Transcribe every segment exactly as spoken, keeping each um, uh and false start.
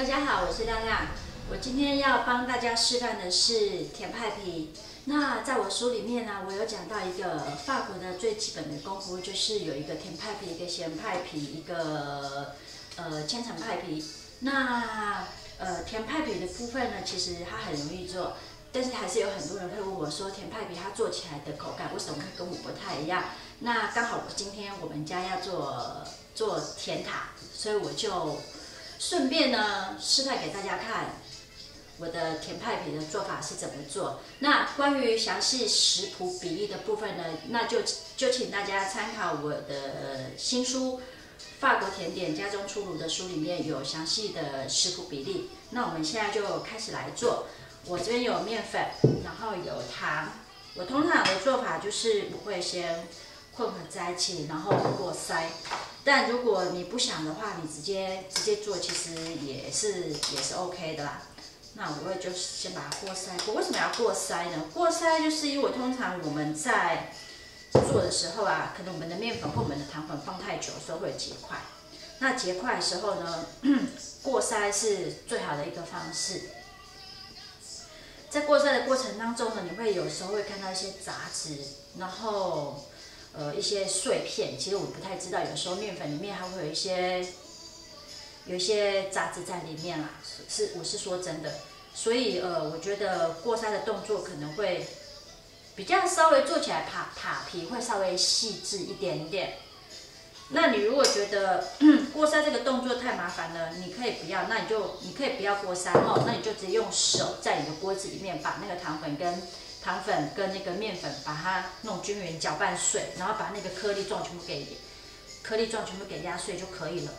大家好，我是亮亮。我今天要帮大家示范的是甜派皮。那在我书里面呢，我有讲到一个法国的最基本的功夫，就是有一个甜派皮、一个咸派皮、一个呃千层派皮。那呃甜派皮的部分呢，其实它很容易做，但是还是有很多人会问我说，甜派皮它做起来的口感为什么会跟我不太一样？那刚好我今天我们家要做做甜塔，所以我就顺便呢示范给大家看我的甜派皮的做法是怎么做。那关于详细食谱比例的部分呢，那就就请大家参考我的新书《法国甜点家中出炉》的书里面有详细的食谱比例。那我们现在就开始来做。我这边有面粉，然后有糖。我通常的做法就是我会先混合在一起，然后过筛。但如果你不想的话，你直接直接做，其实也是也是 OK 的啦。那我会就是先把它过筛过。为什么要过筛呢？过筛就是因为通常我们在做的时候啊，可能我们的面粉或我们的糖粉放太久的时候会结块。那结块的时候呢，过筛是最好的一个方式。在过筛的过程当中呢，你会有时候会看到一些杂质，然后呃一些碎片，其实我不太知道，有时候面粉里面还会有一些有一些杂质在里面啦，是我是说真的，所以呃我觉得过筛的动作可能会比较稍微做起来塔塔皮会稍微细致一点点。那你如果觉得过筛这个动作太麻烦了，你可以不要，那你就你可以不要过筛哦，那你就直接用手在你的锅子里面把那个糖粉跟糖粉跟那个面粉把它弄均匀，搅拌碎，然后把那个颗粒状全部给颗粒状全部给压碎就可以了。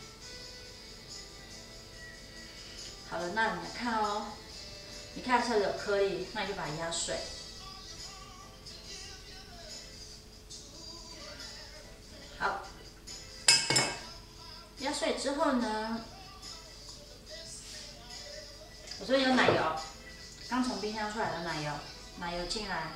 好了，那你来看哦，你看这有颗粒，那你就把它压碎。好。压碎之后呢，我这边有奶油，刚从冰箱出来的奶油，奶油进来。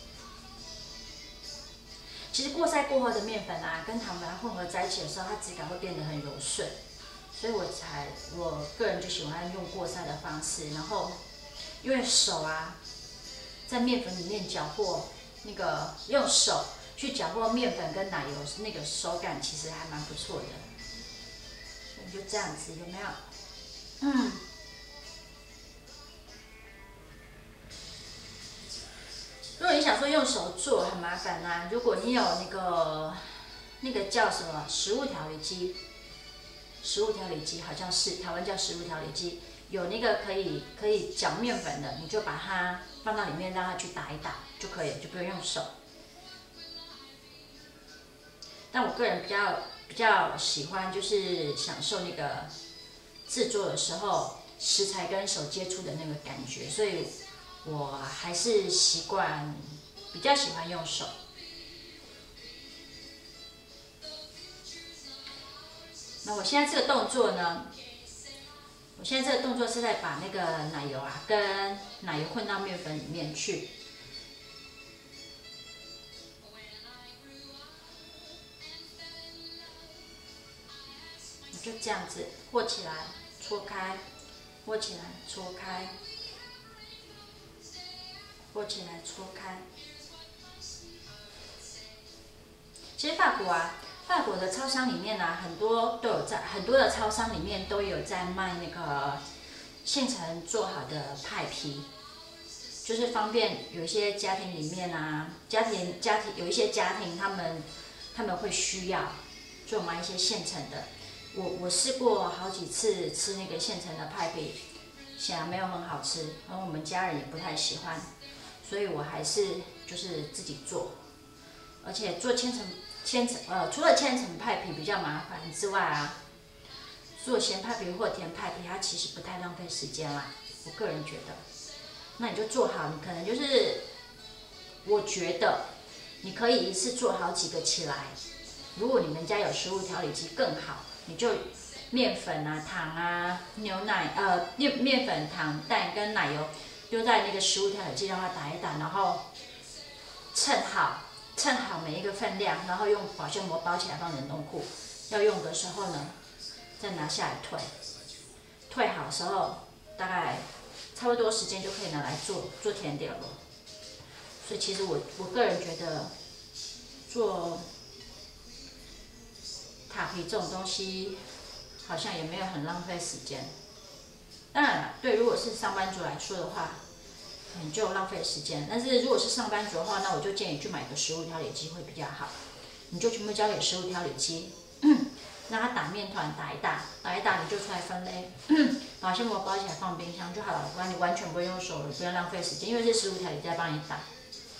其实过筛过后的面粉啊，跟糖粉混合在一起的时候，它质感会变得很柔顺，所以我才我个人就喜欢用过筛的方式。然后因为手啊，在面粉里面搅和，那个用手去搅和面粉跟奶油，那个手感其实还蛮不错的。就这样子，有没有？嗯。如果你想说用手做很麻烦啊，如果你有那个那个叫什么食物调理机，食物调理机好像是台湾叫食物调理机，有那个可以可以搅面粉的，你就把它放到里面让它去打一打就可以了，就不用用手。但我个人比较。比较喜欢就是享受那个制作的时候食材跟手接触的那个感觉，所以我还是习惯比较喜欢用手。那我现在这个动作呢，我现在这个动作是在把那个奶油啊跟奶油混到面粉里面去。就这样子和起来，搓开，和起来，搓开，和起来，搓开。其实法国啊，法国的超商里面啊，很多都有在，很多的超商里面都有在卖那个现成做好的派皮，就是方便有一些家庭里面啊，家庭家庭有一些家庭他们他们会需要，就买一些现成的。我我试过好几次吃那个现成的派皮，显然没有很好吃，然后我们家人也不太喜欢，所以我还是就是自己做。而且做千层千层呃，除了千层派皮比较麻烦之外啊，做咸派皮或甜派皮它其实不太浪费时间啦，我个人觉得。那你就做好，你可能就是我觉得你可以一次做好几个起来。如果你们家有食物调理机更好。你就面粉啊、糖啊、牛奶呃面面粉、糖、蛋跟奶油丢在那个食物调理机，让它打一打，然后称好称好每一个分量，然后用保鲜膜包起来放冷冻库。要用的时候呢，再拿下来退。 退好的时候，大概差不多时间就可以拿来做做甜点了。所以其实我我个人觉得做塔皮这种东西好像也没有很浪费时间。当然了，对，如果是上班族来说的话，嗯，就浪费时间。但是如果是上班族的话，那我就建议去买个食物调理机会比较好。你就全部交给食物调理机，让它打面团打一打，打一打你就出来分类，保鲜膜包起来放冰箱就好了。不然你完全不会用手了，不要浪费时间，因为是食物调理机在帮你打。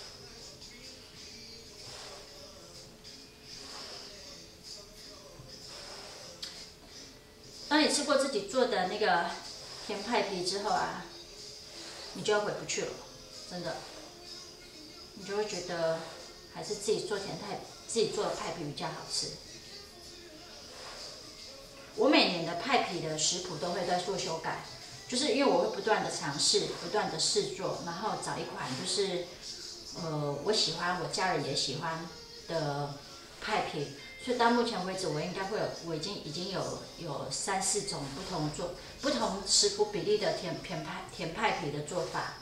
当你吃过自己做的那个甜派皮之后啊，你就要回不去了，真的，你就会觉得还是自己做甜派，自己做的派皮比较好吃。我每年的派皮的食谱都会在做修改，就是因为我会不断的尝试，不断的试做，然后找一款就是呃我喜欢，我家人也喜欢的派皮。所以到目前为止，我应该会有，我已经已经有有三四种不同做不同食谱比例的甜甜派甜派皮的做法。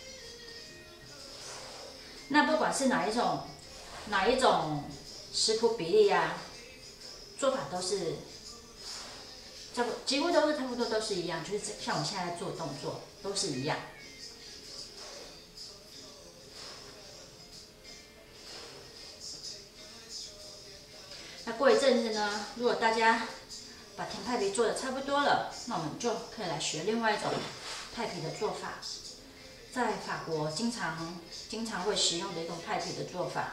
那不管是哪一种哪一种食谱比例啊，做法都是差不几乎都是差不多都是一样，就是像我现在做动作都是一样。那过一阵子呢，如果大家把甜派皮做的差不多了，那我们就可以来学另外一种派皮的做法，在法国经常经常会使用的一种派皮的做法。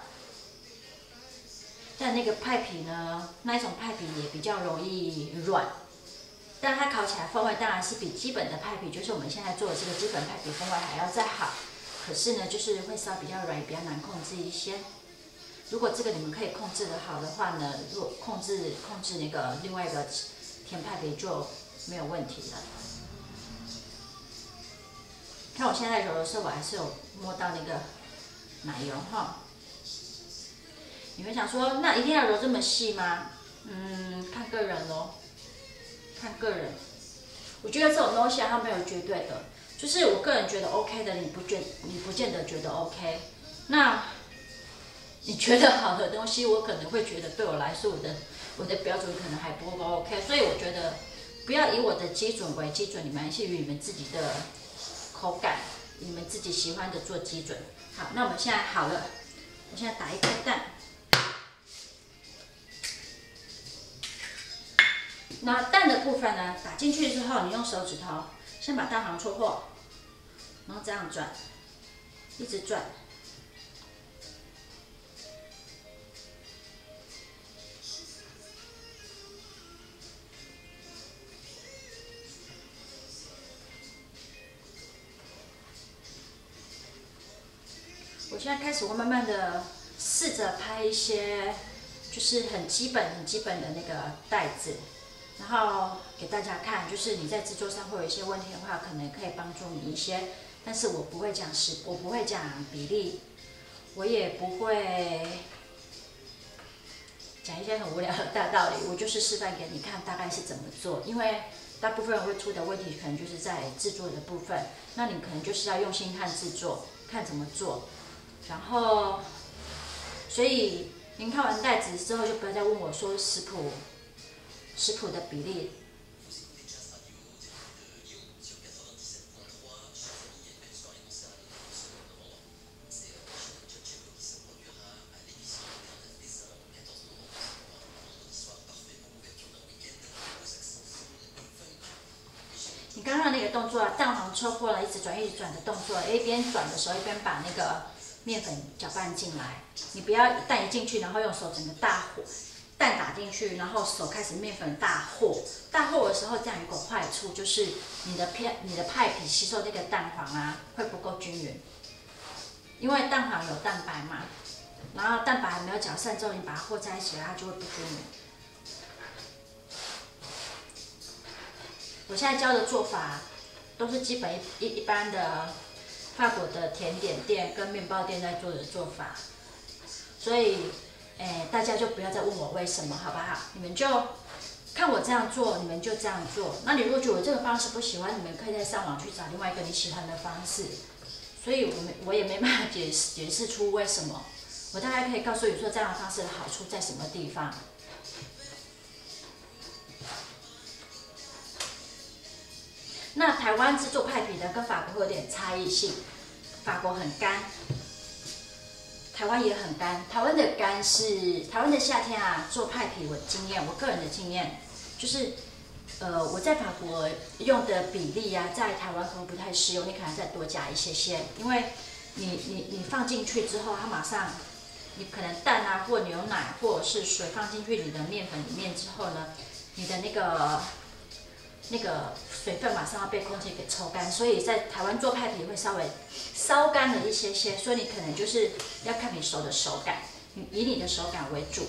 但那个派皮呢，那一种派皮也比较容易软，但它烤起来风味当然是比基本的派皮，就是我们现在做的这个基本派皮风味还要再好。可是呢，就是会稍比较软，也比较难控制一些。如果这个你们可以控制的好的话呢，如果控制控制那个另外一个甜派皮就没有问题了。看我现在揉的时候，我还是有摸到那个奶油哈。你们想说，那一定要揉这么细吗？嗯，看个人咯，看个人。我觉得这种东西啊，它没有绝对的，就是我个人觉得 OK 的，你不觉你不见得觉得 OK。那你觉得好的东西，我可能会觉得对我来说，我的我的标准可能还不够 OK， 所以我觉得不要以我的基准为基准，你们去以你们自己的口感，你们自己喜欢的做基准。好，那我们现在好了，我现在打一颗蛋，那蛋的部分呢，打进去之后，你用手指头先把蛋黄戳破，然后这样转，一直转。我现在开始会慢慢的试着拍一些，就是很基本、很基本的那个袋子，然后给大家看，就是你在制作上会有一些问题的话，可能可以帮助你一些。但是我不会讲食，我不会讲比例，我也不会讲一些很无聊的大道理，我就是示范给你看大概是怎么做。因为大部分人会出的问题，可能就是在制作的部分，那你可能就是要用心看制作，看怎么做。然后，所以您看完袋子之后，就不要再问我说食谱食谱的比例。你刚刚那个动作啊，蛋黄戳破了，一直转一直转的动作，一边转的时候一边把那个面粉搅拌进来。你不要蛋一进去，然后用手整个大和蛋打进去，然后手开始面粉大和。大和的时候，这样有个坏处就是你的片、你的派皮吸收那个蛋黄啊会不够均匀，因为蛋黄有蛋白嘛，然后蛋白还没有搅散之后，你把它和在一起，它就会不均匀。我现在教的做法都是基本一一般的法国的甜点店跟面包店在做的做法，所以，诶，大家就不要再问我为什么，好不好？你们就看我这样做，你们就这样做。那你如果觉得我这个方式不喜欢，你们可以再上网去找另外一个你喜欢的方式。所以我没我也没办法解释解释出为什么。我大概可以告诉你说这样的方式的好处在什么地方。那台湾制作派皮的跟法国会有点差异性，法国很干。台湾也很干，台湾的干是台湾的夏天啊，做派皮我经验，我个人的经验就是，呃，我在法国用的比例啊，在台湾可能不太适用，你可能再多加一些些，因为你你你放进去之后，它马上，你可能蛋啊或牛奶或者是水放进去你的面粉里面之后呢，你的那个那个水分马上要被空气给抽干，所以在台湾做派皮会稍微烧干了一些些，所以你可能就是要看你熟的手感，以你的手感为主。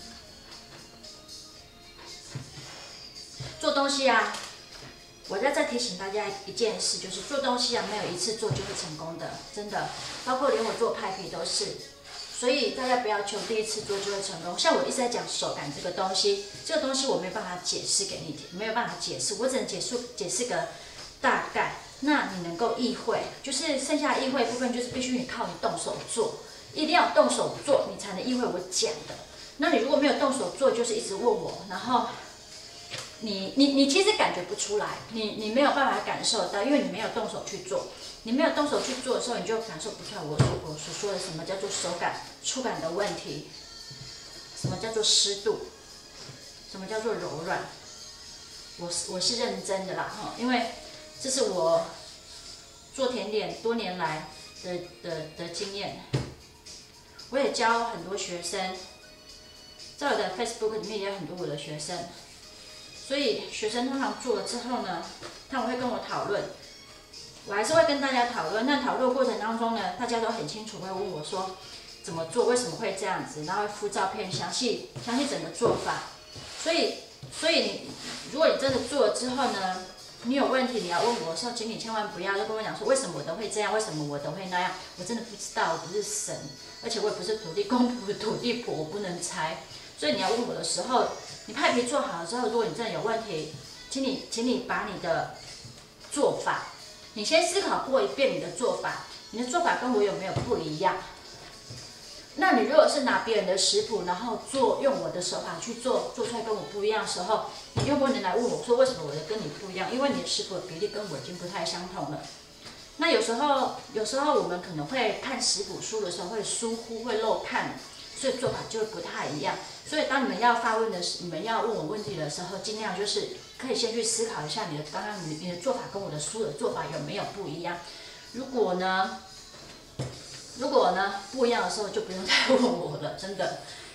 做东西啊，我在这提醒大家一件事，就是做东西啊，没有一次做就会成功的，真的，包括连我做派皮都是。所以大家不要求第一次做就会成功。像我一直在讲手感这个东西，这个东西我没有办法解释给你，没有办法解释，我只能解释解释个大概。那你能够意会，就是剩下的意会部分，就是必须你靠你动手做，一定要动手做，你才能意会我讲的。那你如果没有动手做，就是一直问我，然后你你你其实感觉不出来，你你没有办法感受到，因为你没有动手去做。你没有动手去做的时候，你就感受不出来我所我所说的什么叫做手感、触感的问题，什么叫做湿度，什么叫做柔软。我是我是认真的啦哈，因为这是我做甜点多年来的的的经验。我也教很多学生，在我的 Facebook 里面也有很多我的学生，所以学生通常做了之后呢，他们会跟我讨论。我还是会跟大家讨论，那讨论过程当中呢，大家都很清楚会问我说怎么做，为什么会这样子，然后会附照片，详细详细整个做法。所以，所以你如果你真的做了之后呢，你有问题你要问我的时候，请你千万不要就跟我讲说为什么我都会这样，为什么我都会那样，我真的不知道，我不是神，而且我也不是土地公婆、土地婆，我不能猜。所以你要问我的时候，你派皮做好了之后，如果你真的有问题，请你请你把你的做法。你先思考过一遍你的做法，你的做法跟我有没有不一样？那你如果是拿别人的食谱，然后做用我的手法去做，做出来跟我不一样的时候，你又不能来问我说为什么我的跟你不一样？因为你的食谱的比例跟我已经不太相同了。那有时候，有时候我们可能会看食谱书的时候会疏忽，会漏看，所以做法就不太一样。所以当你们要发问的时，你们要问我问题的时候，尽量就是可以先去思考一下你的刚刚你你的做法跟我的书的做法有没有不一样。如果呢，如果呢不一样的时候，就不用再问我了，真的。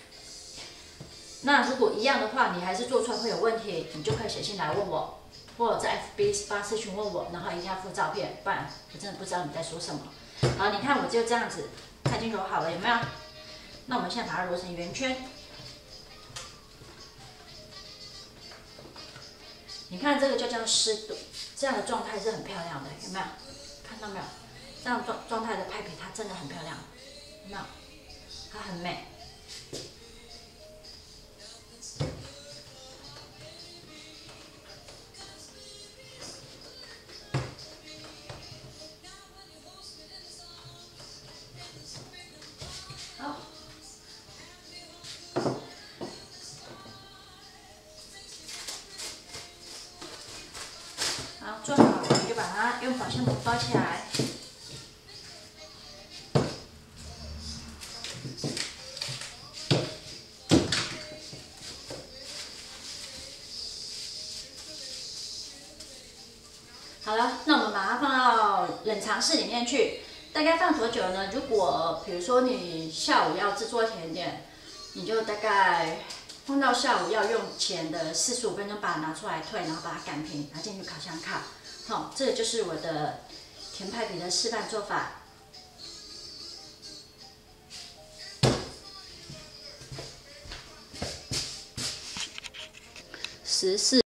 那如果一样的话，你还是做出来会有问题，你就可以写信来问我，或者在 F B 发私讯问我，然后一定要附照片，不然我真的不知道你在说什么。好，你看我就这样子，它已经揉好了，有没有？那我们现在把它揉成圆圈。你看这个就叫湿度，这样的状态是很漂亮的，有没有？看到没有？这样状状态的派皮它真的很漂亮，有没有？它很美。好。好，做好了，你就把它用保鲜膜包起来。好了，那我们把它放到冷藏室里面去。大概放多久呢？如果比如说你下午要制作甜点，你就大概放到下午要用前的四十五分钟把它拿出来退，然后把它擀平，拿进去烤箱烤。好，这个就是我的甜派皮的示范做法。十四。